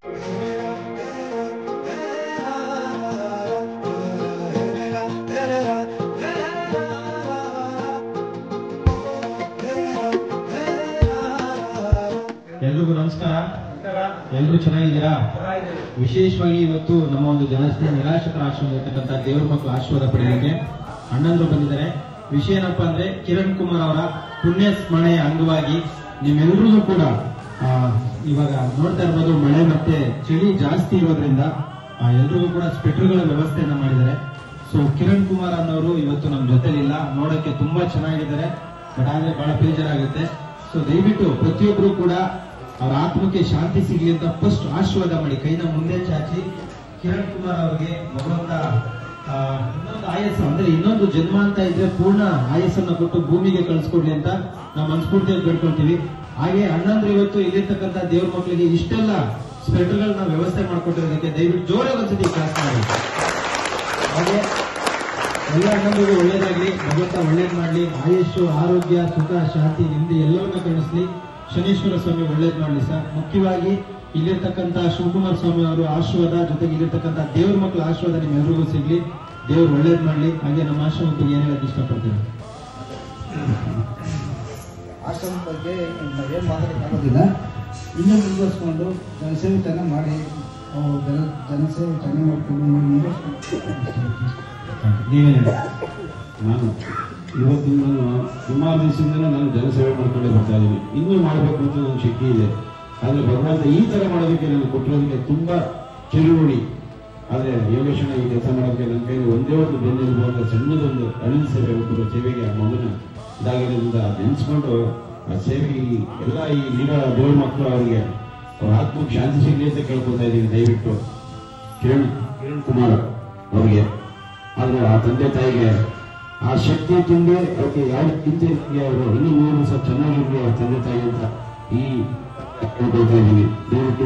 ಎಲ್ರಿಗೂ ನಮಸ್ಕಾರ. ಎಲ್ರು ಚೆನ್ನಾಗಿದ್ದೀರಾ? ವಿಶೇಷವಾಗಿ ಇವತ್ತು ನಮ್ಮ ಒಂದು ಜನಸ್ನೇಹಿ ನಿರಾಶ್ರಿತರ ಆಶ್ರಮ ಇರ್ತಕ್ಕಂಥ ದೇವ್ರ ಮಕ್ಕಳು ಆಶೀರ್ವಾದ ಪಡೆಯಲಿಕ್ಕೆ ಅಣ್ಣಂದ್ರು ಬಂದಿದ್ದಾರೆ. ವಿಷಯ ಏನಪ್ಪಾ ಅಂದ್ರೆ ಕಿರಣ್ ಕುಮಾರ್ ಅವರ ಪುಣ್ಯ ಸ್ಮರಣೆಯ ಅಂಗವಾಗಿ ನಿಮ್ಮೆಲ್ಲರಿಗೂ ಕೂಡ ಇವಾಗ ನೋಡ್ತಾ ಇರ್ಬೋದು, ಮಳೆ ಮತ್ತೆ ಚಳಿ ಜಾಸ್ತಿ ಇರೋದ್ರಿಂದ ಎಲ್ರಿಗೂ ಕೂಡ ಸ್ವೆಟರ್ಗಳ ವ್ಯವಸ್ಥೆಯನ್ನ ಮಾಡಿದ್ದಾರೆ. ಸೊ ಕಿರಣ್ ಕುಮಾರ್ ಅನ್ನೋರು ಇವತ್ತು ನಮ್ಮ ಜೊತೆಲಿಲ್ಲ, ನೋಡಕ್ಕೆ ತುಂಬಾ ಚೆನ್ನಾಗಿದ್ದಾರೆ, ಬಟ್ ಆದ್ರೆ ಬಹಳ ಬೇಜಾರಾಗುತ್ತೆ. ಸೊ ದಯವಿಟ್ಟು ಪ್ರತಿಯೊಬ್ರು ಕೂಡ ಅವರ ಆತ್ಮಕ್ಕೆ ಶಾಂತಿ ಸಿಗಲಿ ಅಂತ ಫಸ್ಟ್ ಆಶೀರ್ವಾದ ಮಾಡಿ ಕೈನ ಮುಂದೆ ಚಾಚಿ ಕಿರಣ್ ಕುಮಾರ್ ಅವರಿಗೆ ಭಗವಂತ ಇನ್ನೊಂದು ಆಯಸ್ಸು ಅಂದ್ರೆ ಇನ್ನೊಂದು ಜನ್ಮ ಅಂತ ಇದ್ರೆ ಪೂರ್ಣ ಆಯಸ್ಸನ್ನ ಕೊಟ್ಟು ಭೂಮಿಗೆ ಕಳಿಸ್ಕೊಡ್ಲಿ ಅಂತ ನಾವು ಮನಸ್ಫೂರ್ತಿಯಾಗಿ ಬೇಡ್ಕೊಳ್ತೀವಿ. ಹಾಗೆ ಅಣ್ಣಂದ್ರೆ ಇವತ್ತು ಇಲ್ಲಿರ್ತಕ್ಕಂಥ ದೇವ್ರ ಮಕ್ಕಳಿಗೆ ಇಷ್ಟೆಲ್ಲ ಸ್ವೆಟರ್ಗಳನ್ನ ವ್ಯವಸ್ಥೆ ಮಾಡ್ಕೊಟ್ಟಿರೋದಕ್ಕೆ ದಯವಿಟ್ಟು ಜೋರಾಗಿ ಒಂದ್ಸತಿ ಕ್ಲಾಸ್ ಮಾಡಿ. ಹಾಗೆ ಎಲ್ಲ ಅಣ್ಣಂದ್ರಿಗೂ ಒಳ್ಳೇದಾಗ್ಲಿ, ಭಗವಂತ ಒಳ್ಳೇದ್ ಮಾಡ್ಲಿ, ಆಯುಷು ಆರೋಗ್ಯ ಸುಖ ಶಾಂತಿ ನಿಮ್ದು ಎಲ್ಲವನ್ನ ಕಳಿಸ್ಲಿ, ಶನೀಶ್ವರ ಸ್ವಾಮಿ ಒಳ್ಳೇದ್ ಮಾಡ್ಲಿ ಸರ್. ಮುಖ್ಯವಾಗಿ ಇಲ್ಲಿರ್ತಕ್ಕಂಥ ಶಿವಕುಮಾರ್ ಸ್ವಾಮಿ ಅವರು ಆಶೀರ್ವಾದ ಜೊತೆಗೆ ಇಲ್ಲಿರ್ತಕ್ಕಂಥ ದೇವ್ರ ಮಕ್ಕಳ ಆಶೀರ್ವಾದ ನಿಮ್ಮೆಲ್ರಿಗೂ ಸಿಗ್ಲಿ, ದೇವ್ರು ಒಳ್ಳೇದ್ ಮಾಡ್ಲಿ. ಹಾಗೆ ನಮ್ಮ ಆಶ್ರಮಕ್ಕೆ ಏನ್ ಹೇಳಕ್ ಇಷ್ಟಪಡ್ತೀನಿ? ಆಶ್ರಮದ ಬಗ್ಗೆ ಏನ್ ಮಾತಾಡೋಕ್ಕಾಗೋದಿಲ್ಲ, ಇನ್ನೂ ಮುಂದುವರಿಸ್ಕೊಂಡು ಜನಸೇವೆ ಚೆನ್ನಾಗಿ ಮಾಡಿ ಜನಸೇವೆ ಚೆನ್ನಾಗಿ ಮಾಡ್ಕೊಂಡು ನಾನು ಇವತ್ತಿನ ಸುಮಾರು ದಿವಸದಿಂದ ನಾನು ಜನಸೇವೆ ಮಾಡ್ಕೊಂಡೇ ಬರ್ತಾ ಇದ್ದೀನಿ. ಇನ್ನೂ ಮಾಡಬೇಕು ಅಂತ ನನ್ನ ಶಕ್ತಿ ಇದೆ. ಆದರೆ ಭಗವಂತ ಈ ಥರ ಮಾಡೋದಕ್ಕೆ ನಾನು ಕೊಟ್ಟಿರೋದಕ್ಕೆ ತುಂಬಾ ಚಿರುಗುಡಿ. ಆದರೆ ಯೋಗೇಶನ ಈ ಕೆಲಸ ಮಾಡೋದಕ್ಕೆ ನನ್ನ ಕೈಲಿ ಒಂದೇ ಒಂದು ಬೆನ್ನಿರುವಂಥ ಸಣ್ಣದೊಂದು ಅಳಿಲ್ ಸೇವೆ ಕೊಟ್ಟಿರೋ ಸೇವೆಗೆ ಆ ಮಗನ ಇದಾಗಿರೋದ್ರಿಂದ ನೆನೆಸ್ಕೊಂಡು ಆ ಸೇವೆಗೆ ಎಲ್ಲ ಈ ನೀಡೋ ದೇವ್ರ ಮಕ್ಕಳು ಅವರಿಗೆ ಅವ್ರ ಆತ್ಮಕ್ಕೆ ಶಾಂತಿ ಸಿಗಲಿ ಅಂತ ಕೇಳ್ಕೊತಾ ಇದ್ದೀನಿ. ದಯವಿಟ್ಟು ಕಿರಣ್ ಕುಮಾರ್ ಅವರಿಗೆ, ಆದರೆ ಆ ತಂದೆ ತಾಯಿಗೆ ಆ ಶಕ್ತಿ ತುಂಬಿ ಅವ್ರಿಗೆ ಯಾವ ಚಿಂತೆ ಅವರು ಇನ್ನೂ 3 ದಿವಸ ಚೆನ್ನಾಗಿರ್ಲಿ ಅವ್ರ ತಂದೆ ತಾಯಿ ಅಂತ ಈ ಕೇಳ್ಕೊಳ್ತಾ ಇದ್ದೀನಿ. ದಯವಿಟ್ಟು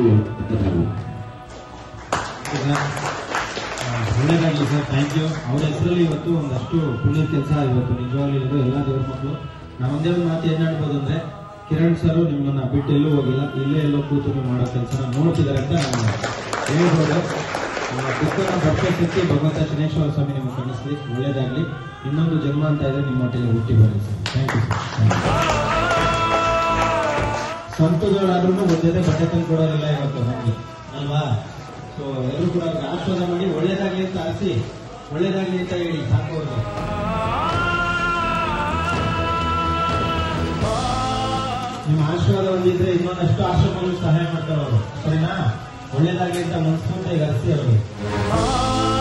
ಒಳ್ಳೇದಾಗಲಿ ಸರ್, ಥ್ಯಾಂಕ್ ಯು. ಅವ್ರ ಹೆಸರಲ್ಲಿ ಇವತ್ತು ಒಂದಷ್ಟು ಪುಣ್ಯ ಕೆಲಸ ಇವತ್ತು ನಿಜವಾಗ್ಲೂ ಇರೋದು ಎಲ್ಲ ದೇವ್ರ ಮಕ್ಕಳು. ನಾವು ಒಂದೇ ಒಂದು ಮಾತು ಏನ್ ಹೇಳ್ಬೋದು ಅಂದ್ರೆ, ಕಿರಣ್ ಸರ್ ನಿಮ್ಮನ್ನ ಬಿಟ್ಟು ಎಲ್ಲೂ ಹೋಗಿಲ್ಲ, ಇಲ್ಲೇ ಎಲ್ಲೋ ಕೂತು ನೀವು ಮಾಡೋ ಕೆಲಸ ನೋಡ್ತಿದ್ದಾರೆ ಅಂತ ನಾವು ಹೇಳ್ಬೋದು. ದುಃಖನ ಬರ್ತಿರ್ತಿ ಭಗವಂತ ಶನೇಶ್ವರ ಸ್ವಾಮಿ ನಿಮ್ಗೆ ಕಳಿಸ್ಲಿ, ಒಳ್ಳೇದಾಗ್ಲಿ. ಇನ್ನೊಂದು ಜನ್ಮ ಅಂತ ಇದ್ರೆ ನಿಮ್ಮ ಹೊಟ್ಟೆಗೆ ಹುಟ್ಟಿ ಬರಲಿ ಸರ್. Thank you sir. ಸಂತಗಳಾದ್ರೂ ಒಂದ್ ಜೊತೆ ಬಟ್ಟೆ ತಂದು ಕೊಡೋರಿಲ್ಲ ಇವತ್ತು ನಮ್ಗೆ ಅಲ್ವಾ? ಸೊ ಎಲ್ಲರೂ ಕೂಡ ಆಶೀರ್ವಾದ ಮಾಡಿ ಒಳ್ಳೇದಾಗ್ಲಿ ಅಂತ ಆರಿಸಿ ಒಳ್ಳೇದಾಗ್ಲಿ ಅಂತ ಹೇಳಿ ಸಾಕು. ಅವ್ರಿಗೆ ನಿಮ್ಮ ಆಶೀರ್ವಾದ ಹೊಂದಿದ್ರೆ ಇನ್ನೊಂದಷ್ಟು ಆಶ್ರಮಗಳು ಸಹಾಯ ಮಾಡ್ತಾರೆ ಅವರು, ಸರಿನಾ? ಒಳ್ಳೇದಾಗ್ಲಿ ಅಂತ ಮನಸ್ಸು ಈಗ ಅರಿಸಿ ಅವ್ರಿಗೆ.